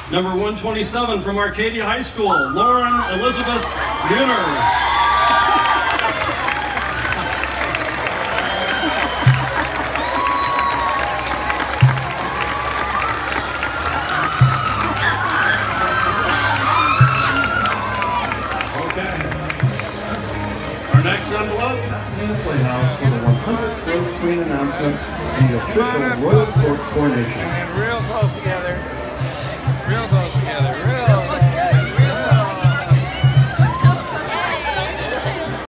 Number 127 from Arcadia High School, Lauren Elizabeth Mueller. Next envelope. Pasadena Playhouse for the 100th World Screen announcement and the official Royal Court coronation. And real close together.